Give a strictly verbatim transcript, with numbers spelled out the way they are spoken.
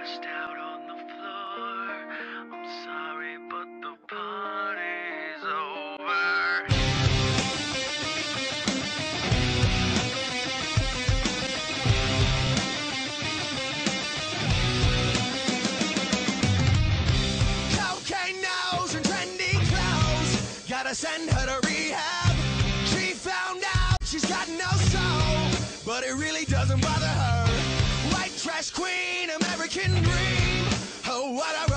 passed out on the floor. I'm sorry, but the party's over. Cocaine nose and trendy clothes. Gotta send her to rehab. She found out she's got no soul, but it really doesn't bother her. White trash queen, American dream. Oh, what a